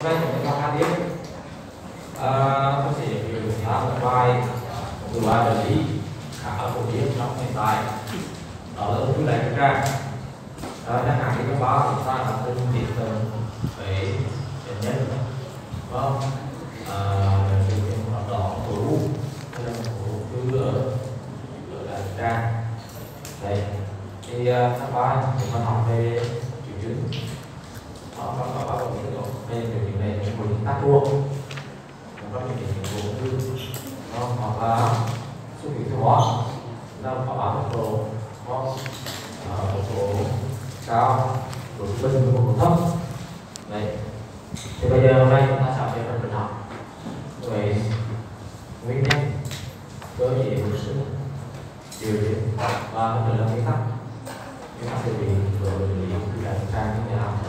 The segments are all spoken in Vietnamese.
Hôm nay chúng ta học tiếp. Tôi sẽ giới thiệu một bài vật lý khá phổ biến trong hiện tại, đó là ung thư đại trực tràng. Chẳng hạn như các báo chúng ta đã từng tiếp cận với bệnh nhân, vâng, trường đó khối u hay là ung thư ở đại trực tràng. Đấy, thì các bạn chúng ta học về triệu chứng. Đó, các bạn có biết rồi, đây triệu chứng này là một tắc ruột, có những triệu chứng ung thư, hoặc là xuất huyết tiêu hóa, là có báo một số một số cao, độ trung bình và độ thấp. Đấy, thì bây giờ hôm nay chúng ta sẽ về phần bệnh học về nguyên nhân, cơ chế của sự điều trị và vấn đề là nguyên tắc xử lý của bệnh lý ung thư đại trực tràng như thế nào.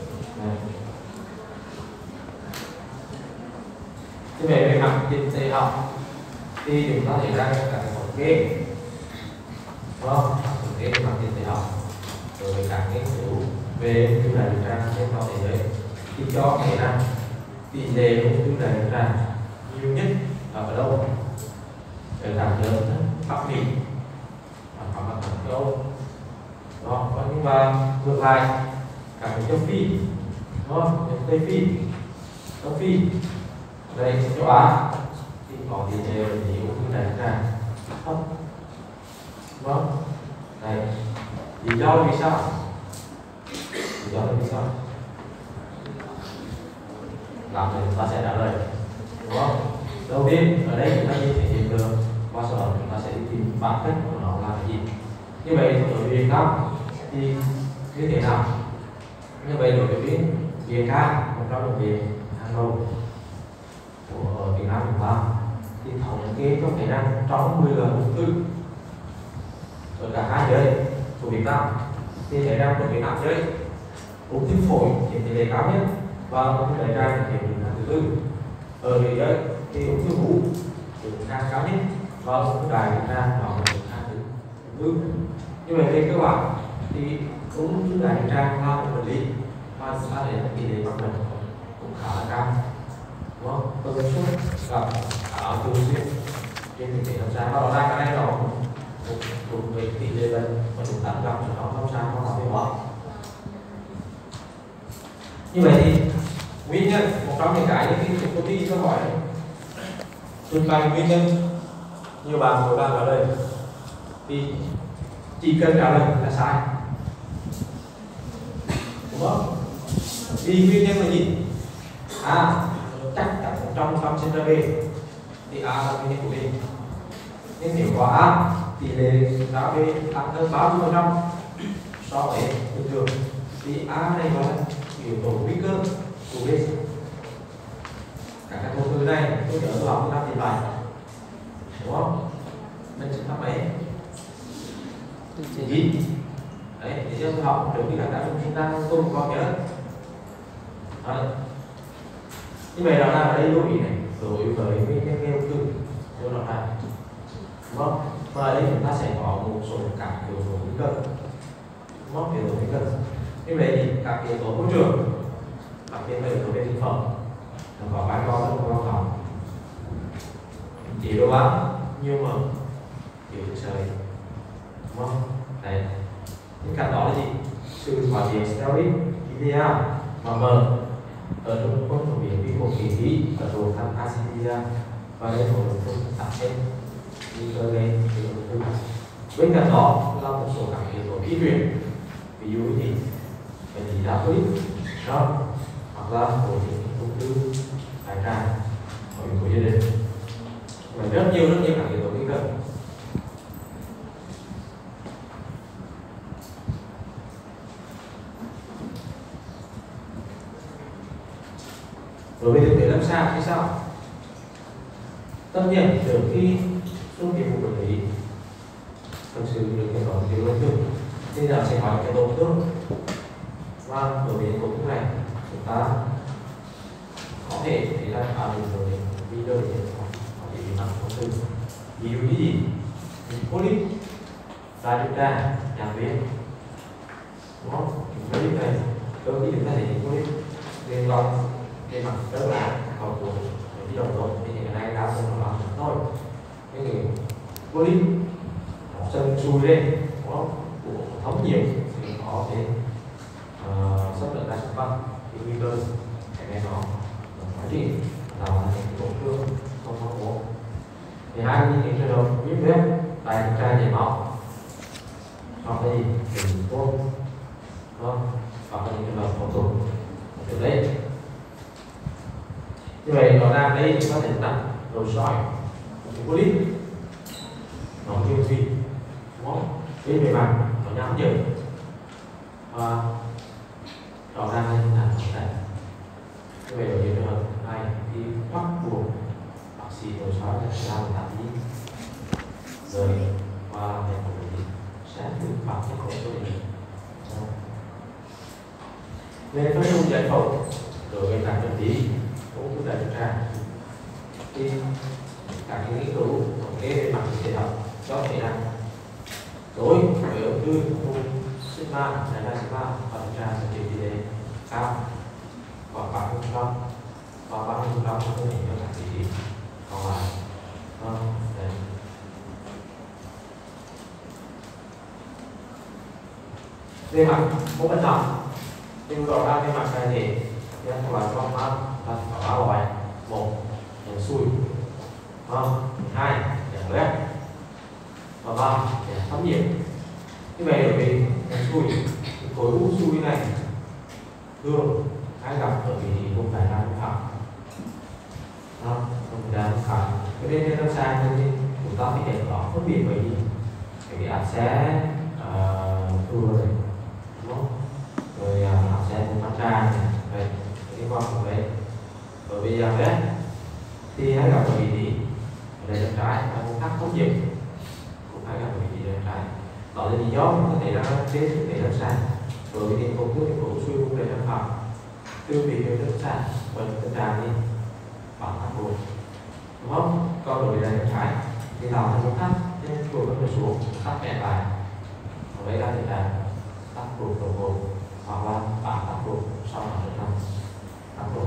Thế về mặt dịch tễ học thì chúng ta thấy ra các thống kê, đúng không? Thống kê về mặt dịch tễ học đối với các nghiên cứu về ung thư đại trực tràng trên toàn thế giới thì cho thấy rằng tỷ lệ ung thư đại trực tràng nhiều nhất ở đâu? Ở các nước Bắc Mỹ hoặc là các châu Âu. Đó, nhưng mà ngược lại các nước châu Phi, đúng không? Tây Phi, Đông Phi, đây châu Á thì có tỷ lệ bệnh lý ung thư đại trực tràng thấp. Vâng, đây lý do vì sao? Lý do vì sao? Làm thì chúng ta sẽ trả lời, đúng không? Đầu tiên ở đây chúng ta nhìn thấy hiện tượng, qua sau đó chúng ta sẽ đi tìm bản chất của nó là cái gì. Như vậy ở Việt Nam thì như thế nào? Như vậy đối với Việt Nam, một trong những viện hàng đầu của Việt Nam chúng ta thì thống kê cho thấy rằng trong 10 lần ung thư ở cả hai giới của Việt Nam thì thấy rằng ở Việt Nam giới ung thư phổi chiếm tỷ lệ cao nhất và ung thư đại trực tràng chiếm tỷ lệ thứ tư. Ở nữ giới thì ung thư vú chiếm cao nhất và ung thư đại trực tràng là chiếm thứ tư. Như vậy về cơ bản thì ung thư đại trực tràng là một bệnh lý mà chúng ta thấy tỷ lệ mắc bệnh cũng khá là cao, đúng không? Tần suất gặp khá thường xuyên trên thực tế lâm sàng, và đó là cái này nó thuộc về tỷ lệ bệnh mà chúng ta gặp trong lâm sàng hoặc là về hóa. Như vậy thì nguyên nhân, một trong những cái khi chúng tôi đi câu hỏi xung quanh nguyên nhân nhiều bạn của bạn trả lời thì chỉ cần trả lời là sai, đúng không? Vì nguyên nhân là gì? Chắc chắn trong sinh ra B thì A là nguyên nhân của B, nhưng nếu có A tỷ lệ ra B tăng hơn 30% so với bình thường thì A này là yếu tố nguy cơ của B. Các cái thông tư này tôi nhớ tôi học từ năm 97, đúng không? Mình sẽ năm mấy? Gì? Đấy, thì tôi học được cái cả chúng ta tôi cũng có nhớ. Như vậy đó là ở đây lưu ý này đối với nguyên nhân gây ung thư cho nó này, đúng không? Và ở đây chúng ta sẽ có một số các yếu tố nguy cơ, đúng không? Yếu tố nguy cơ. Như vậy thì các yếu tố môi trường, đặc biệt là yếu tố về thực phẩm, nó có vai trò rất là quan trọng. Chế độ ăn nhiều mỡ, nhiều chất xơ, đúng không? Đấy. Bên cạnh đó là gì? Sự phát triển steroid, IDA và mỡ ở trong khuôn của biến vi khuẩn kỳ thị và đồ tăng acidria và đây là một tăng thêm nguy cơ gây ung thư. Bên cạnh đó là một số các yếu tố di truyền, ví dụ như bệnh lý đái tháo đường hoặc là hội chứng ung thư đại tràng ở yếu tố gia đình và rất nhiều các yếu tố nguy cơ. Đối với thực tế lâm sàng thì sao? Tất nhiên trước khi xuất hiện một bệnh lý thực sự được cái đó điều đơn thương thì là sẽ có cái tổn thương, và đối với tổn thương này chúng ta có thể thấy là đối với video để có thể bị nặng ung thư. Ví dụ như gì? Polyp, đại trực tràng, nhãn tuyến, đúng không? Polyp này đôi khi chúng ta thấy polyp liên quan bề mặt rất là vào cuộn cái đồng độ thì hiện nay đa số nó làm thôi cái gì polyp sân chui lên có của thống nhiều thì có thể xác định ra xung quanh cái nguy cơ cái này nó phát triển làm thành tổn thương không mong muốn. Thì hai những trường hợp viêm vết tại thực tra chảy máu hoặc là gì thì tốt hoặc là những trường hợp phẫu thuật từ đấy. Như vậy nó ra đây chúng ta thể đặt đầu sỏi cái polyp nó tiêu thủy đúng không? Cái bề mặt nó nhám nhiều và rõ ràng là như thế. Như vậy ở những trường hợp này thì bắt buộc bác sĩ đầu sỏi sẽ làm tạm đi rồi và để quản sẽ tự phạt cái khổ số định. Về các phương giải phẫu đối với các bệnh lý cũng như đại tràng thì các nghiên cứu thống kê về mặt thể học cho thấy rằng đối với ung thư vùng sigma này là sigma và đại tràng sẽ chịu tỷ lệ cao khoảng 30% và 30% không thể hiện các tỷ lệ còn lại. Về mặt mô bên nòng thì rõ ra về mặt này thì các loại con mắt là có 3 loại. Một là xùi, hai là lét và ba là thấm nhiệt. Như vậy bởi vì xùi khối u xùi này thường hay gặp ở vị trí vùng đại nam phải vùng đại nam phải. Cái bên trên sang thì chúng ta phải để rõ phân biệt với gì cái áp xe thừa này đúng không? Rồi áp xe vùng mắt ra này vậy liên quan đến đấy. Bởi vì đấy thì hay gặp ở vị trí ở đây bên trái và vùng khác không chịu cũng hay gặp ở vị trí bên trái. Đó là lý do có thể ra trên thực tế lâm sàng bởi vì thì công thức thì cũng suy vùng đại nam phải từ vị trí lâm sàng và những tràng đi bằng các vùng đúng không? Còn đối với đại bên trái thì làm thành vùng khác nên chuột nó phải xuống cắt mẹ lại ở đây là thể là tắt ruột đầu gồm hoặc là bản tắt ruột sau đó được làm tắt ruột.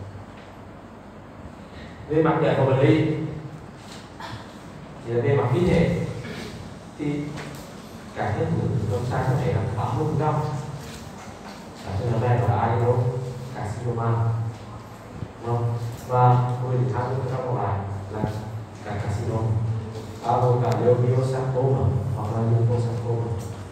Về mặt giải phẫu bệnh lý thì là về mặt vi thể thì cả hết những lâm sàng có thể là 80%. Trường hợp này là adenocarcinoma đúng không? Và 10-20% còn lại là cả carcinoma bao gồm cả leiomyosarcoma hoặc là lymphosarcoma.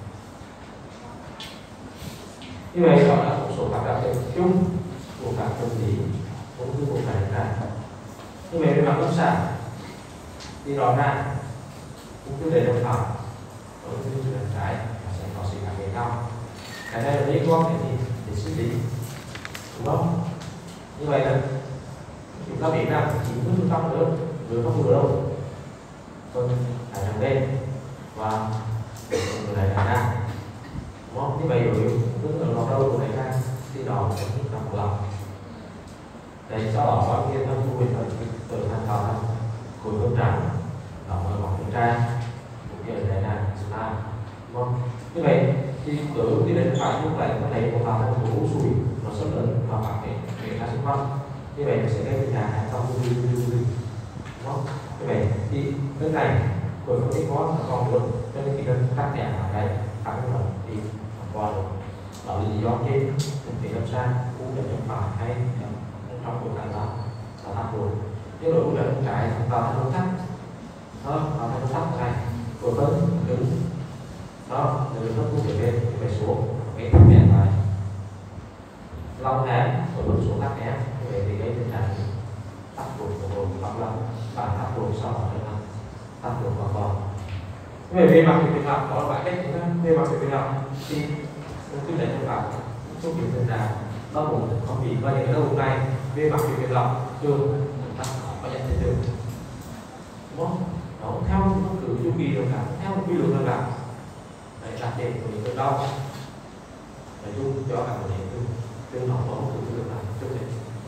Như vậy đó là một số các đặc điểm chung của các bệnh lý ung thư vùng đại tràng. Như vậy về mặt lâm sàng thì rõ ràng ung thư đại tràng phải ung thư đại trái sẽ có sự khác biệt nhau. Cái này là liên quan đến gì? Đến sinh lý đúng không? Như vậy là chúng ta biết rằng 90% nữa vừa không vừa đâu còn đại tràng đen và đại tràng nang đúng không? Như vậy rồi cứ ở lọt đâu của đại tràng thì đó là chúng ta một lòng để sau đó bao nhiêu năm thu hình từ thành tạo ra khối cơm trắng đó là bọc kiểm tra cũng như là đại tràng đúng không? Như vậy thì cứ đi đến phải lúc này có thể một vào một u sùi nó rất lớn và phải để ra xung quanh. Như vậy nó sẽ gây tình trạng trong đúng không? Như vậy thì bên này rồi có thể có còn luôn cho nên khi cần cắt nhẹ ở đây cắt cái lần thì qua được. Đó là lý do trên thực tế lâm sàng u đại tràng phải hay trong cuộc cạnh đó là thắt ruột. Cái độ u đại tràng trái chúng ta thấy nó thắt nó thấy nó thắt này rồi vẫn đứng đó từ nó cũng trở lên phải xuống cái tắc nghẽn lại long hẹp rồi vẫn xuống tắc nghẽn như vậy thì gây tình trạng tắc ruột của ruột hoặc là bản tắc ruột sau đó là tắc ruột hoàn toàn. Như vậy về mặt việc làm có vài cách nữa. Về mặt việc làm thì cứ để cho bạn số kiểu tình trạng đau bụng không bị và những cái đau bụng này về mặt việc làm thường ta có nhận thấy được đúng không? Nó theo nó cứ chu kỳ rồi cả theo quy luật rồi cả đấy đặc điểm của những cơn đau để chung cho các bệnh nhân tương họ có một cái lượng trước đây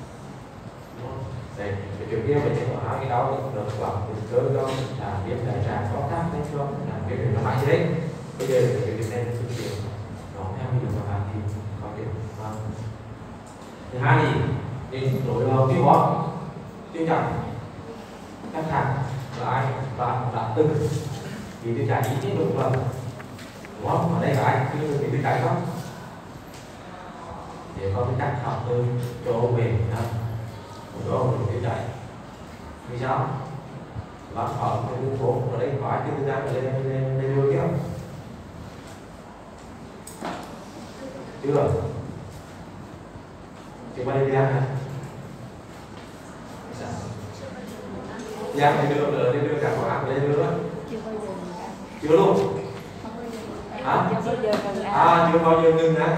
đây cái chuyện kia bệnh nhân có hai cái đau được khoảng từ cơ đau tràn viêm đại tràng có tác đến cho làm cái chuyện nó mạnh như đấy. Bây giờ cái chuyện này thực hiện nó theo quy luật và thì có chuyện thứ hai thì thì đối tiêu hóa tiêu chảy căng thẳng là ai và đã từng thì tiêu chảy ý tiếp tục lần đúng không? Ở đây là ai cứ tiêu chảy đó để có cái cách học từ chỗ về chỗ tiêu chảy vì sao? Và ở cái đường phố ở đây có ai tiêu chảy lên đưa kia chưa? Thì qua đây đi ăn này Giang thì đưa cả quả ăn lên đưa đó chưa luôn hả? Chưa bao giờ ngừng hả?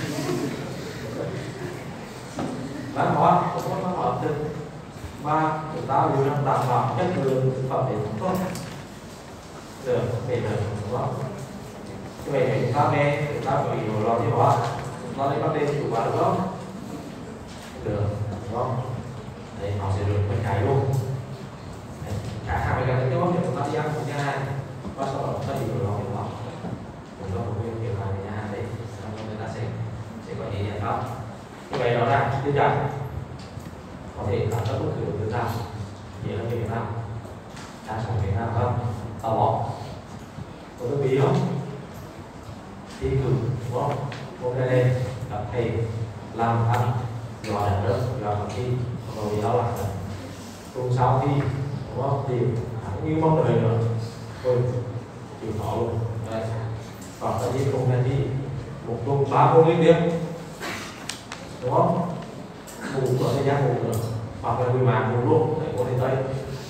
Bán hóa không có hợp tình ba chúng ta đều đang đảm bảo chất lượng thực phẩm để tốt được về rồi đúng không? Cái này chúng ta nghe chúng ta có ý đồ lo tiêu hóa nó lấy bắt lên chủ quả đúng không? Được đúng không? Đấy họ sẽ được mấy cái luôn cả hai cái cái bóc chúng ta đi ăn cùng nha và sau đó ta đi đồ lo tiêu hóa chúng ta cũng nguyên kiểu này nha đấy xong rồi người ta sẽ có ý nhận đó như vậy đó là tiêu chảy có thể là bất cứ thứ nào nghĩa là Việt Nam đa số Việt Nam không tao bỏ có cái bí không thi cử đúng không hôm nay lên gặp thầy làm ăn gọi là rất là thi rồi đó là tuần sau thi đúng không thì như mong đợi nữa thôi chịu khó luôn đây còn cái gì không là thi một tuần 3 môn liên tiếp đúng không ngủ có thời gian ngủ nữa hoặc là người mà ngủ luôn để có thể tây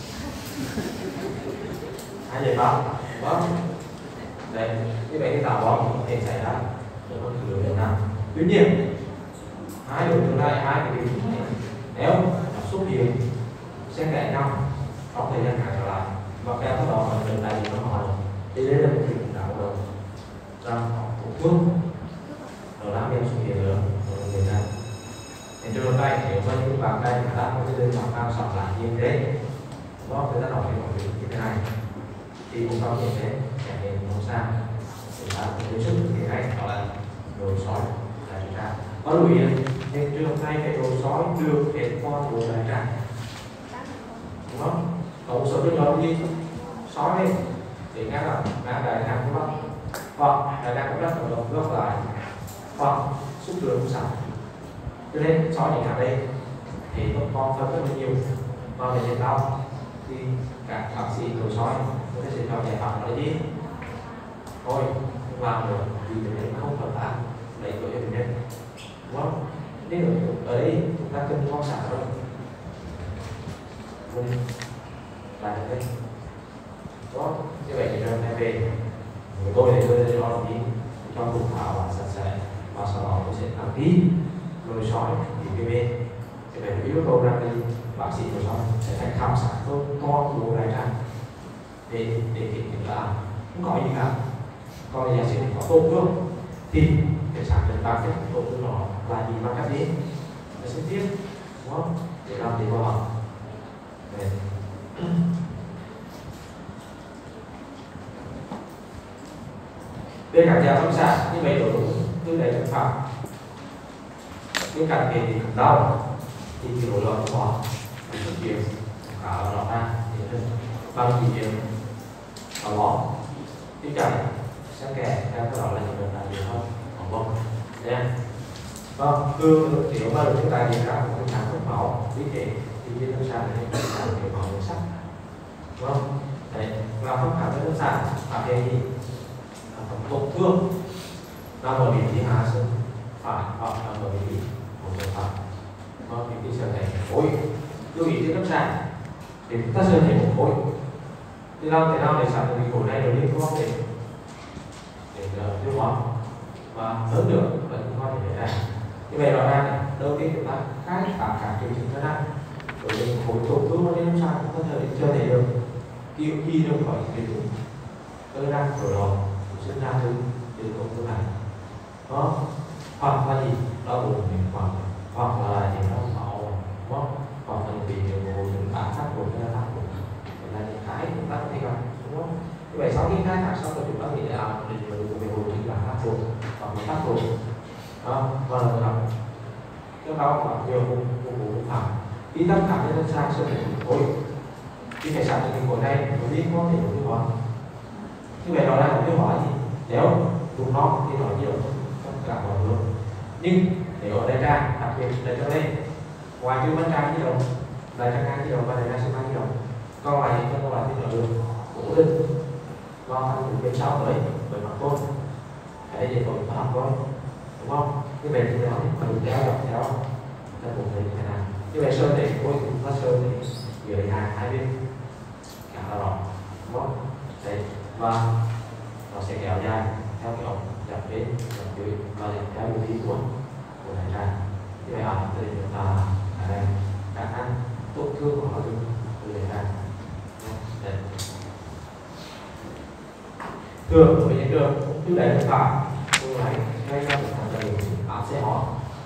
hai giải pháp đó đấy như vậy cái táo bón có thể xảy ra ở bất cứ Việt Nam tuy nhiên hai đối tượng này hai cái điều nếu xuất hiện sẽ kể nhau trong thời gian ngắn trở lại và kéo theo đó là lần này thì nó hỏi thì đây là một chuyện đạo rồi rằng một thuốc ở Nam Biên xuất hiện nữa ở Việt Nam thì trường hợp này nếu mà những bạn đây chúng ta có cái đơn hàng cao sọt lại như thế đó người ta đọc cái như thế này thì cũng có như thế sẽ hiện không sao chúng ta có sức như thế này đó là đồ sói là chúng ta có lưu ý nhưng trường hợp này cái đồ sói được hiện qua đồ đại tràng đúng không? Có một số trường hợp như sói đi thì ngắt là ngắt đại tràng đúng không? Hoặc đại tràng cũng rất là đồng góp lại hoặc xúc đường cũng sẵn cho nên sói những ở đây thì nó con phân rất là nhiều và về đến đau thì các bác sĩ đồ sói người ta sẽ cho giải pháp là gì thôi không làm được vì bệnh nhân không hợp tác lấy tội cho bệnh nhân đúng không? Nên ở đây chúng ta cần quan sát rồi lại đây đó như vậy thì trường này về tôi để tôi cho đồng chí cho cùng thảo và sạch sẽ và sau đó tôi sẽ đăng ký rồi sói thì cái bên thì về yếu tố ra đi bác sĩ của sói sẽ phải khám sát tốt con của đại tràng để kiểm định là không có gì cả còn giả sử có tổn thương thì để xác định bản chất tổn thương đó là gì và cách gì để sẽ tiếp đúng không để làm gì vào họ về các nhà lâm sàng như vậy đối đúng tư đại thực phẩm cái cạnh về thì đau thì cái rối loạn của họ thì xuất hiện cả ở đó ra thì bằng chỉ điểm ở đó tiêu chảy sẽ kèm theo cái đó là những bệnh đại hơn không vâng nha vâng tương nếu mà chúng ta đi khám một khám thuốc máu vì thế thì viên lâm sàng này chúng ta phải máu được sắc vâng đấy và không khám với lâm sàng phát hiện thì tổn thương nằm ở vị trí hạ sườn phải hoặc nằm ở vị trí của sườn phải vâng vị trí sườn này khối lưu ý trên lâm sàng để chúng ta sườn thành một khối thì làm thế nào để xác định khối này được liên quan để tiêu hóa và lớn được vẫn có thể xảy ra như vậy rõ ràng đầu tiên chúng ta khai cả triệu chứng ra bởi vì khối tổn thương nó lên sang có thể chưa thể được khi đâu khỏi triệu chứng cơ năng của đó sinh ra từ tổn thương này đó hoặc là gì đau bụng hoặc là gì đau máu hoặc là bị bộ chúng ta phát bụng hay là phát bụng là những cái chúng ta có thể gặp đúng không? Như vậy sau khi khai thác xong rồi chúng ta nghĩ là định về hội chứng là phát bụng hoặc là phát bụng đó và là cái đó khoảng nhiều vùng phải khi tất cả các lâm sàng sẽ phải khối khi phải sản xuất khối này nó đi có thể nội hóa như vậy đó là nội hóa gì nếu đúng nó thì nói nhiều tất cả mọi người nhưng nếu ở đây ra đặc biệt là cho đây ngoài cái vấn trang gì đâu là trang ngang gì đâu và đây là sẽ mang gì đâu còn lại cho con lại thì nó được cố định lo ăn bên sau đấy bởi mặt tôn cái gì cũng học thôi đúng không như vậy thì nó mình kéo dọc theo là cũng thấy thế nào như vậy sơn này cuối cùng nó sơn này dưới hàng hai bên cả là rõ đúng không đấy và nó sẽ kéo dài theo cái ống dọc bên dọc dưới và dọc theo đường đi của này ra như vậy học thì chúng ta ở đây các ăn tổn thương của nó từ này ra thường với những trường như đấy là phải như này ngay trong một thằng đầy áo xe họ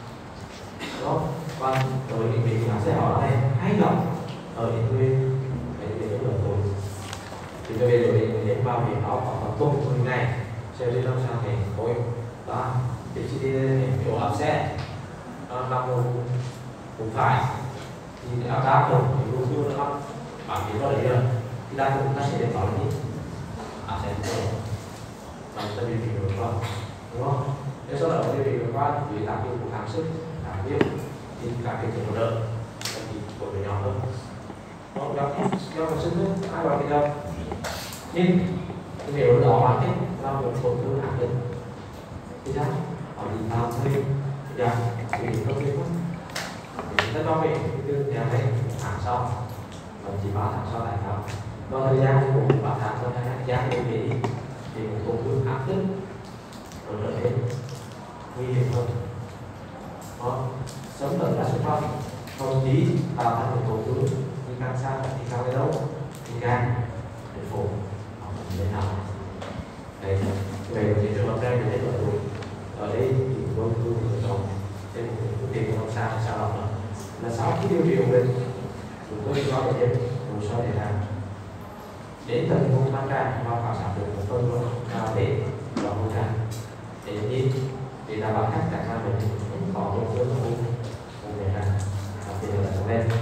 đó và rồi những cái áo xe họ này hay gặp ở những người cái lớn tuổi thì tôi bây giờ mình đến vào việc đó khoảng tuần người này sẽ đi làm sao để khối đó thì chỉ đi chỗ áo xe nằm cũng phải thì áo đá rồi thì luôn luôn nó bạn biết đó đấy rồi thì đa phần ta sẽ đến bảo đi áo xe rồi và ta đi việc được không đúng không nếu sau đó đi việc được qua thì tạo điều của kháng sức kháng viêm thì cả cái trường đỡ thì của người nhỏ hơn nó gặp do kháng sức ai bảo thì đâu nhưng nếu đó bạn thích là một tổn thương hạt nhân thì sao họ đi làm thêm dạ thì không biết chúng ta cho về cái nhà này tháng sau và chỉ 3 tháng sau này thôi do thời gian của 3 tháng sau này thời gian để về thì một tổn thương áp tính rồi trở nên nguy hiểm hơn đó sớm tận là xuất phát không chỉ tạo thành một tổn thương nhưng càng xa thì càng đến đâu thì càng đến phổi đến nào đây về cái trường hợp đây thì thấy ở đây thì tôi chồng trên một phương tiện không sao lọc nữa là sau khi điều trị mình chúng tôi cho bệnh nhân hồ sơ để làm đến tận vùng mang ra và khảo sát được một phân luôn để vào vùng ra để nhìn để đảm bảo các cả bệnh nhân có một cái vùng để làm đặc biệt là trong đen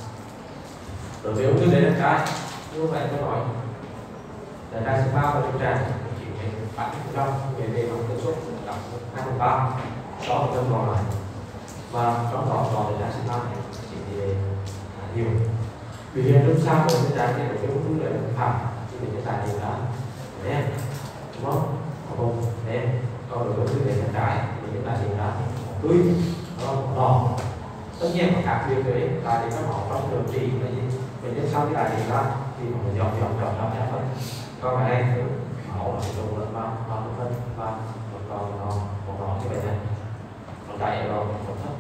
đối với ung thư đấy là trái như vậy tôi nói là ra sẽ bao vào trong tràng chỉ khoảng 80% về mặt tần suất gặp 2/3 so với cân còn lại và trong đó còn là sẽ tăng chỉ nhiều vì hiện lúc sau của cái trái này cái ung thư là phải thì mình sẽ tài điều đó đen đúng không đen còn đối với ung thư này là trái thì mình tài điều đó tươi đỏ tất nhiên mà khác biệt đấy là để các họ trong điều trị là gì mình đến sau cái tài điều đó thì mình dọn ra phân còn ở đây máu là dùng lên ba phân và còn nó như vậy này còn chạy rồi còn thấp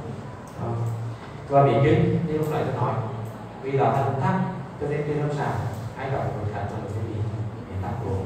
và bị chứng như lúc nãy tôi nói vì là thân thắt cho nên trên lâm sàng hay gặp một cảnh là cái bị tắc ruột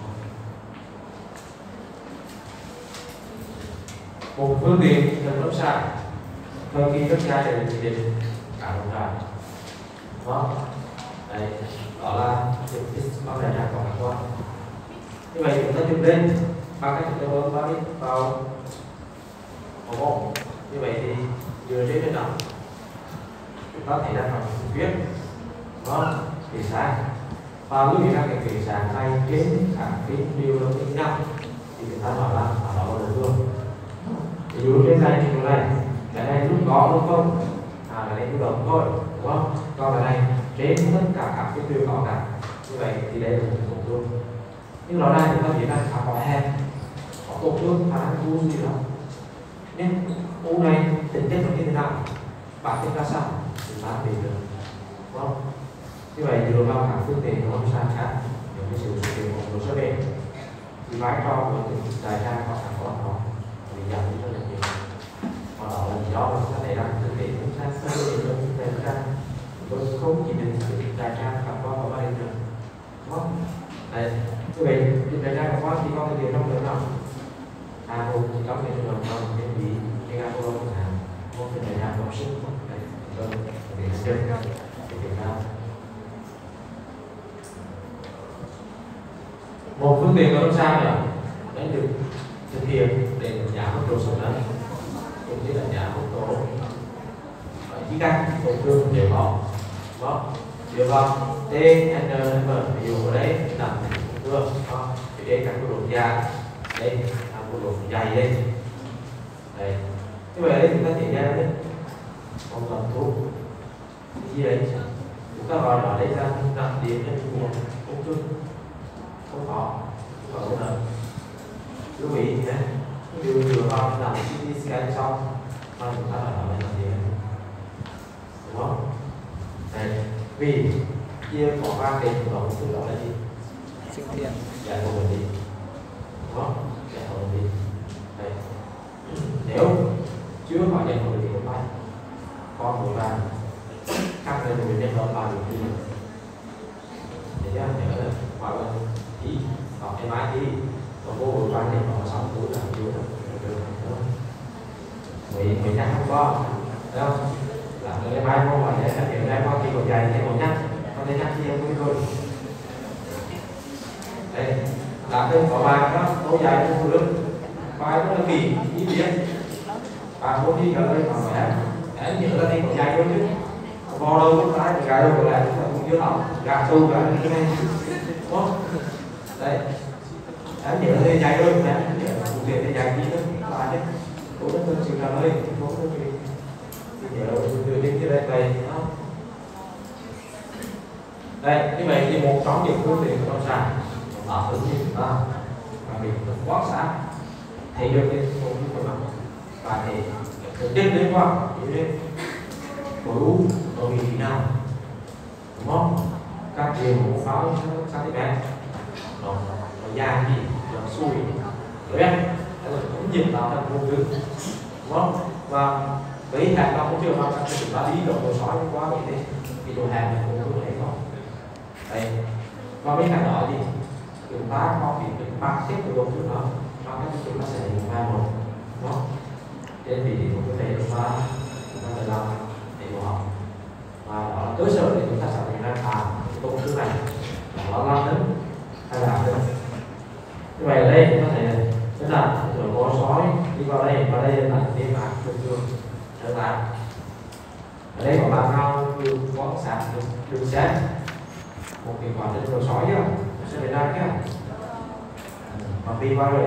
một phương tiện trên lâm sàng đôi khi các gia đình chỉ định cả đồng thời đó đây đó là con này ra còn con như vậy chúng ta chụp lên bằng cách chúng ta bơm vào một như vậy thì dựa trên cái nóng chúng ta thấy rằng viết đó thì sáng và lưu ý rằng cái kỳ sáng này trên cả cái điều đó tính nhau thì chúng ta nói là đó là đối phương ví dụ trên này thì cái này lúc có lúc không cái này lúc động thôi đúng không còn cái này trên tất cả các cái điều có cả như vậy thì đây là một tổn thương nhưng rõ ràng chúng ta biết rằng có hẹp có tổn thương khả năng u gì đó nhưng u này tính chất là như thế nào bản chất ra sao chúng ta biết được đúng không như vậy dựa vào các phương tiện của lâm sàng khác những cái sự thực hiện của hồ sơ bệnh thì vai trò của đại tra có sản phẩm đó thì giảm đi rất là nhiều và đó là do chúng ta thấy rằng thực tế chúng ta sẽ thực ra tôi không chỉ định đại tra carbon và ba được đúng không đấy như vậy đại tra carbon thì có thực hiện trong trường nào một thì có thể trường hợp cái bị cái carbon chẳng hạn một cái đại tra công sức đấy tôi để chơi để kiểm tra một phương tiện có lâm sàng nữa đấy được thực hiện để giảm mức độ sốc đấy cũng như là giảm mức độ chỉ căn tổn thương đều có đó điều vào T N ví dụ ở đấy là tổn thương đó thì đây các độ da đây là độ dày đây đây như vậy đấy chúng ta chỉ ra đấy không cần thuốc gì đấy chúng ta gọi là đấy ra đặc điểm cho nguồn ung thư không có nữa lưu ý nhé điều dựa vào làm CT scan xong mà chúng ta phải làm gì đúng không đây vì chia có ba cái của ung thư đó là gì sinh thiên giải phẫu bệnh lý đúng không giải phẫu bệnh lý đây nếu chưa có giải phẫu bệnh lý của tay con của bạn các người bệnh nhân đó là được gì để nhớ là qua bên thì học em ai thì còn vô hội ban này có 6 tuổi là chưa được mình nhắc không có đâu là người em ai không phải để thực hiện ra con khi còn dài thì còn nhắc con thể nhắc gì em thôi đây là cái có bài đó tối dài không phụ nữ bài đó là kỳ ý nghĩa bạn muốn đi ở đây mà phải để nhớ là đi còn dài hơn chứ bò đâu cũng lái thì gà đâu còn lại cũng chưa học gà sâu gà cái này đúng không đây em nhớ là dài hơn nè cụ thể là dài đi nữa bài đấy cố nó thật sự là ơi cố nó nhớ từ đến cái đây đó đây như vậy thì một trong những phương tiện của lâm sàng ở tự nhiên chúng ta mà mình quan sát thấy được cái tổn thương của bạn và thì thực chất liên quan đến khối u ở vị trí nào đúng không các điều mẫu pháo cm nó dài gì nó xuôi rồi em cũng nhiệt tạo thành ung thư đúng không và với hạt nó cũng chưa bao giờ chúng ta đi được một sói quá vậy thế thì đồ hạt này cũng có thể có đây và với hạt đó thì chúng ta có cái bác xếp của ung thư đó và các chúng ta sẽ dùng hai một đúng không trên vị trí của cơ thể chúng ta phải làm để phù hợp và đó là cơ sở để chúng ta xác định ra ung thư này là nó lan đến hay là đến như vậy ở đây chúng ta thấy tức là rồi có sói đi vào đây và đây là niêm mạc thường thường trở lại ở đây có bàn ao quan sát đường xét một cái quả trình của sói chưa sẽ phải ra chưa còn đi qua rồi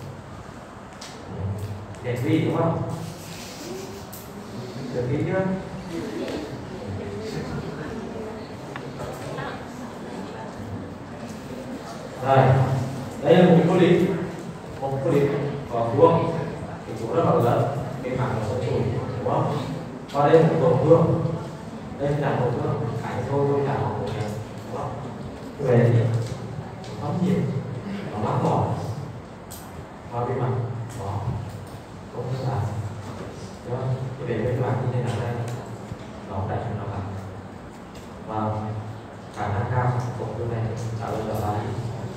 đèn vi đúng không được đi chưa rồi đây là một cái khối lý có vuông thì cũng rất là lớn cái mặt nó sẽ trùi đúng không và đây là một tổn thương đây là tổn thương cảnh thôi là một tổn thương đúng không về thì ấm nhiệt nó lắng bỏ vào cái mặt đó cũng là đúng không cái về cái mặt như thế nào đây nó đại chúng nó làm và khả năng cao tổn thương này trả lời là gì.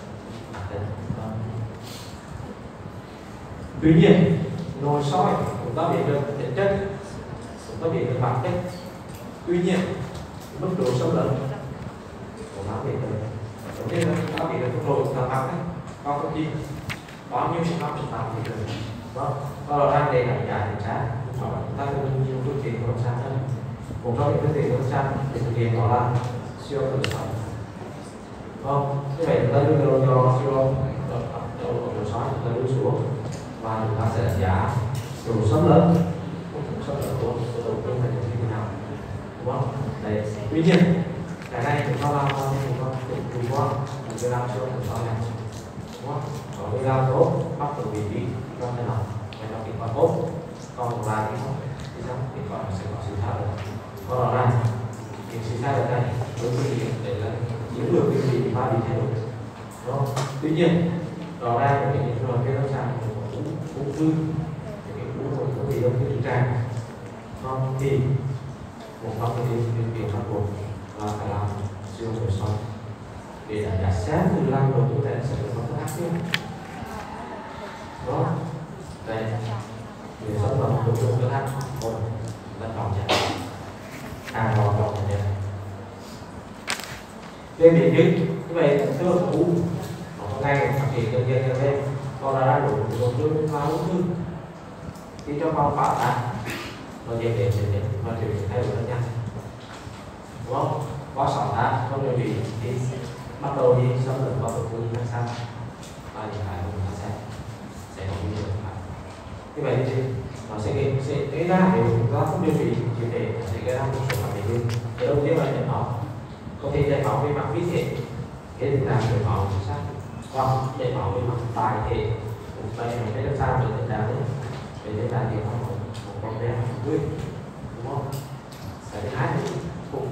Tuy nhiên nội soi chúng ta biết được tính chất, chúng ta biết được bản chất. Tuy nhiên mức độ sâu lớn chúng ta biết được. Đầu tiên là chúng ta biết được mức độ chúng ta tăng đấy, bao nhiêu chi, bao nhiêu chúng ta biết được. Vâng, và đang để đánh giá chính xác. Chúng ta dùng nhiều phương tiện của sang hơn. Một trong những phương tiện của sang để thực hiện đó là siêu âm nội soi. Vâng, như vậy chúng ta đưa đầu cho siêu âm nội soi chúng ta đưa xuống và chúng ta sẽ đánh giá độ sớm lớn của đầu thương này như thế nào đúng không? Đấy. Tuy nhiên cái này chúng ta làm bao nhiêu con tùy qua một cái làm siêu âm sau này đúng không? Có cái làm tốt bắt được vị trí cho thế nào cái đó kết quả tốt còn một lại thì sao kết quả sẽ có sự thay đổi còn ở này thì sự thay đổi này đối với để là chiến lược cái gì mà bị thay đổi đúng không? Tuy nhiên đó ra của những trường hợp cái lâm sàng ung thư cái ung thư ung thư tràng không thì một trong những điều kiện bắt buộc là phải làm siêu nội soi để đánh giá xét từ lăng độ như thế sẽ có các ác tiếp đó đây để dẫn vào độ chung cơ ác một là trọng chạy hàng vào trọng chạy trên biển dưới như vậy thưa u ngay phát hiện nhân dân ở đây còn là đủ tổn thương và ung thư khi cho con phá sản nó dễ đến và điều chỉnh thay đổi rất nhanh, đúng không? Có sỏi đá không điều trị thì bắt đầu đi xâm lấn vào tổn thương các sang và những cái mà chúng ta sẽ có nhiều như vậy thì nó sẽ gây ra nếu chúng ta không điều trị triệt để sẽ gây ra một số phản ứng. Cái đầu tiên là chảy máu, có thể chảy máu về mặt vi thể, cái tình trạng chảy máu chính xác, hoặc chảy máu về mặt tài thể. Đây là cái lớp sao về tình trạng đấy, về tình trạng thì nó một con bé vui, đúng không? Cái thứ hai thì cũng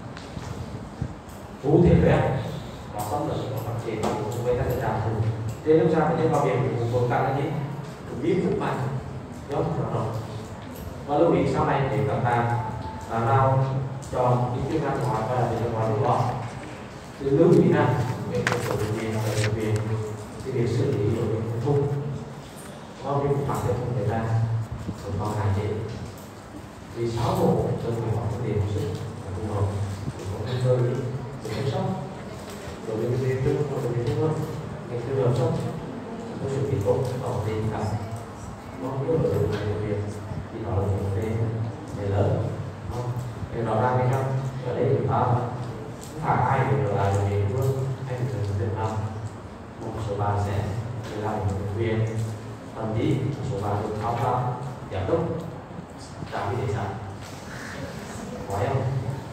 cụ thể đấy, nó không được phát triển cùng với các tình trạng cùng. Trên lớp sao bệnh nhân vào viện cũng gồm cả là gì? Viêm phúc mạch, nhóm rồi. Và lưu ý sau này thì các bạn nào cho những chức năng ngoài và để ngoài đúng không? Thì lưu ý rằng về cơ sở bệnh viện và bệnh viện thì việc xử lý đối với thuốc có viêm phúc mạch sẽ không xảy ra, còn còn hạn chế. Vì 6 bộ đơn vị họ vấn đề hồi sức và phù hợp thì có nguy cơ để chăm sóc đối với viêm trung hoặc đối với viêm hấp, những trường hợp sốc có sự bị tốt ở trên cả nó có ở bệnh viện thì đó là một vấn đề lớn, không? Thì rõ ràng hay không? Ở đây chúng ta không phải ai đều trở lại bệnh viện luôn, hay là Việt Nam. Một số bạn sẽ trở lại bệnh viện, thậm chí một số bạn được khảo sát giám đốc trạm y tế xã, phải không?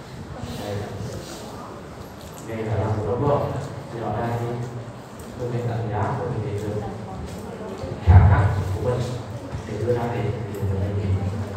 Đây là làm một đóng góp, thì rõ ràng thì tôi phải đánh giá của mình để được khả năng của mình để đưa ra để điều này thì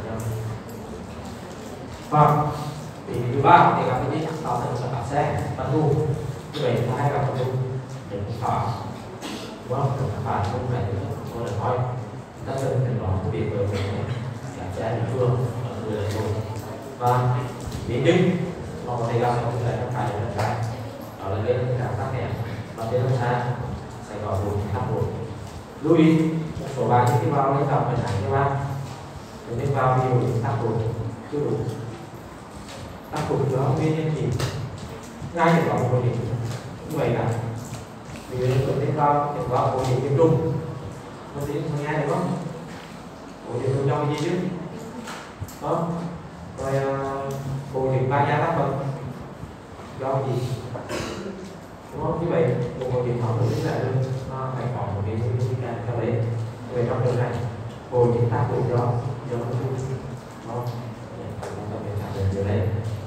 và thì thứ ba thì gặp cái tạo thành sản xe bắn thu như vậy là hai gặp bắn thu để phá, đúng không? Phá không phải tôi đã nói ta sẽ cần đó cái việc về sản xe địa phương ở người là thôi và biến chứng mà có thể gặp không thể không phải là cái đó là cái cảm giác này và trên lâm xa sẽ có một tháp một lưu ý một số bạn khi vào lên tập phải sáng cho bạn nên vào nhiều tháp một chưa đủ tháp một đó nguyên nhân gì ngay từ vòng của mình như vậy là vì lên vào thì vào của mình nghiêm trung nó sẽ không nghe được không của mình trong trong gì chứ đó rồi của mình ba giá tác phẩm do gì đúng không? Như vậy một câu chuyện học được lại luôn nó phải có một cái theo đấy về trong trường này hồi chúng ta cùng do không nó phải quan tâm đến điều đấy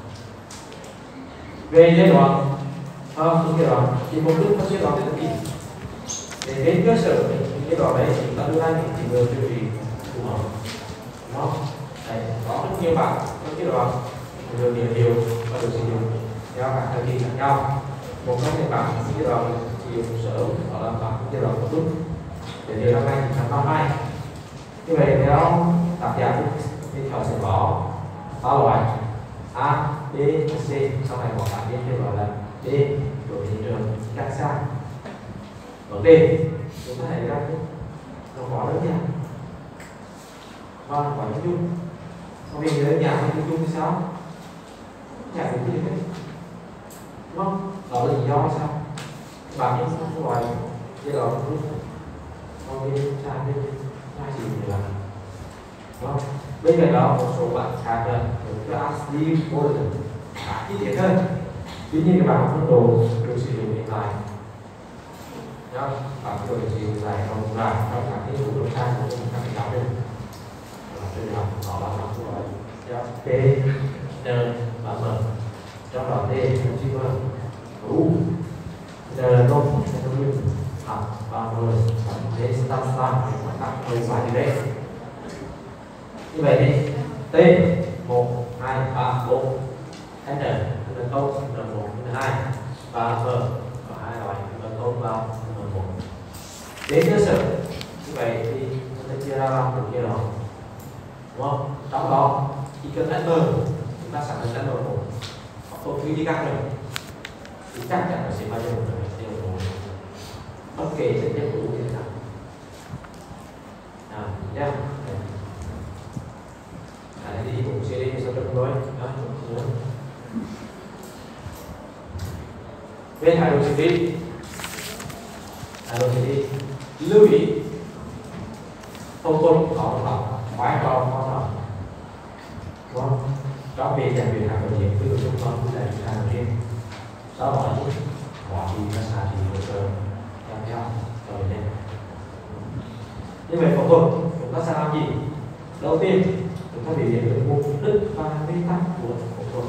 về giai đoạn những giai đoạn thì một lúc có giai đoạn đến gì để đến cơ sở những giai đoạn đấy chúng ta đưa ra những chỉ đường điều trị phù hợp, đúng không? Đấy, có rất nhiều bạn có giai đoạn được điều và được sử dụng theo các thời kỳ khác nhau. Một trong những bạn giai đoạn chỉ dùng sớm hoặc là bạn giai đoạn một chút để điều năm nay thì năm nay như vậy theo tác giả thì họ sẽ có ba loại A, B, C, sau này một bạn biết gọi là D của thị trường các xa vấn đề chúng ta thấy ra nó có rất nhiều và có những chung còn mình đơn giản hay chung thì sao giải quyết gì đấy, đúng không? Đó là lý do sao bạn những không gọi giai đoạn lúc còn bên cha bên cha gì để làm, đúng không? Bên cạnh đó một số bạn khác là cái ASD folder chi tiết hơn, tuy nhiên các bạn không đồ được sử dụng hiện tại nhá, bạn có được sử dụng lại trong lại trong các cái thủ tục sai của các cái giáo viên trên học họ là học gọi P N và M trong đó D cũng chỉ có U N không học và M D start các người phải như đấy. Như vậy thì T 1, 2, 3, 4 N là câu N1, N2 và M có hai loại là câu và N1. Đến cơ sở như vậy thì chúng ta chia ra làm được kia đó, đúng không? Trong đó chỉ cần N chúng ta xác định N1 hoặc tổn thương đi căng rồi thì chắc chắn là sẽ bao nhiêu bất kể sự nhân của như thế nào nhá. Thì cũng sẽ đi sau được thôi bên thái độ xử lý lưu ý không tôn có phải có đúng không? Như vậy phẫu thuật chúng ta sẽ làm gì? Đầu tiên chúng ta biểu hiện được mục đích và nguyên tắc của phẫu thuật.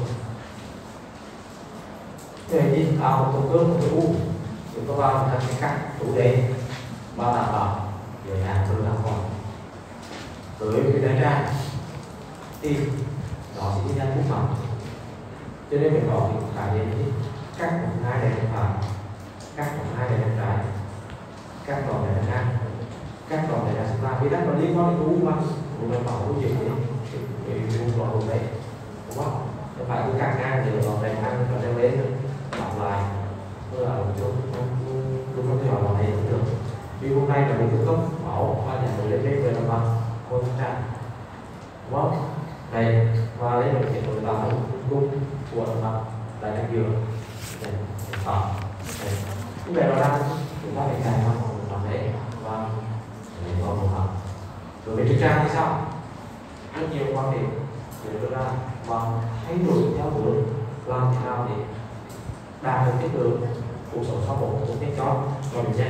Như vậy đi vào tổn thương của khối u, chúng ta vào chúng ta sẽ cắt chủ đề và đảm bảo để làm từ làm còn tới cái đại tràng thì nó sẽ đi ra phúc mỏng, cho nên mình có những khái niệm như cắt một hai đại bên phải, cắt một hai đại bên trái, cắt đòn đại bên ngang, cắt đòn đại bên sang, vì đó nó liên quan đến u mà của mình bảo u gì thì u đòn đấy, đúng không? Không phải cứ cắt ngang thì đòn đại ngang nó đem lên đọc lại, tức là chúng có thể hỏi này cũng được. Vì hôm nay là mình cung cấp máu và nhận được lên về đồng bằng con tràn, đúng không? Đây và lấy được hiện tượng là cung của mặt đại đang dừa này như vậy nó đang chúng ta phải cài vào một mặt đấy và vào một mặt rồi bên trang thì sao? Rất nhiều quan điểm để đưa ra và thay đổi theo hướng làm thế nào để đạt được cái lượng cuộc sống sau mổ của cái cho bệnh nhân.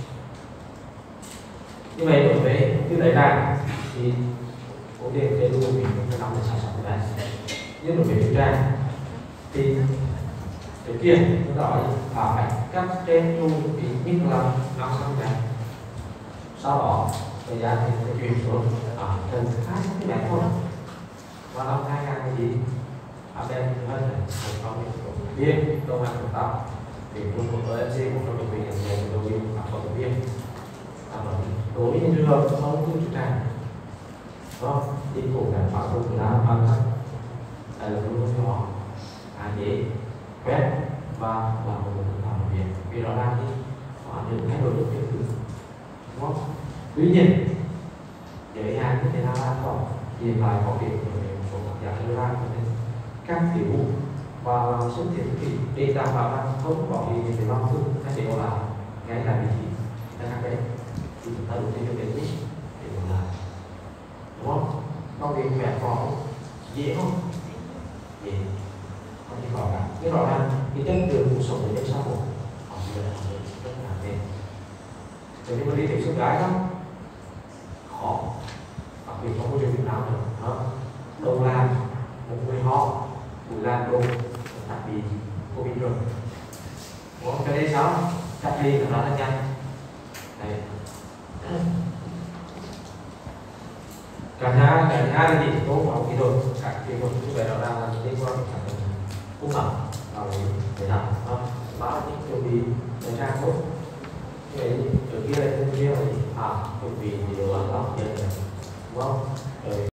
Như vậy đối với cái đại tràng thì có thể cái lưu mình phải nắm được sản phẩm này. Nhưng đối với đại tràng thì cái kia nó nói phải cắt trên lưu thì ít là 500 ngày. Sau đó thời gian thì sẽ chuyển xuống gần 2 cm thôi. Và năm 2000 thì bên hơn một con viên đông hàng của tao thì luôn một EMC một trong những bệnh nhân đầu tiên có một viên đối với trường hợp không cứ chúng ta đó đi cổ cả bảo không là bằng cách là luôn cho họ dễ quét và làm một làm việc vì đó là đi họ được thay đổi được những thứ, đúng không? Tuy nhiên để hạn như thế nào là không thì phải có việc của giả đưa ra các tiểu và làm xuất hiện thì để đảm bảo rằng không có gì để làm thương các tiểu là ngay là vị trí là các đấy thì chúng ta đủ tiêu chuẩn để làm, đúng không? Công việc mẹ có dễ không? Dễ không chỉ có cả cái rõ ràng cái chất lượng cuộc sống của nhân xã hội họ sẽ là rất là đẹp. Thế nhưng mà đi tiếp xúc gái không khó, đặc biệt trong môi trường Việt Nam nữa đâu làm một người họ buổi làm đồ đặc biệt Covid rồi, đúng không? Cái đấy sao cách ly là nó rất nhanh đấy. Cả hai là gì tố máu kỹ thuật các kỹ thuật như vậy đó là liên quan đến các cung mật vào để làm báo những chuẩn bị để ra tốt như vậy trước kia là chuẩn bị gì chuẩn bị điều đó đúng không?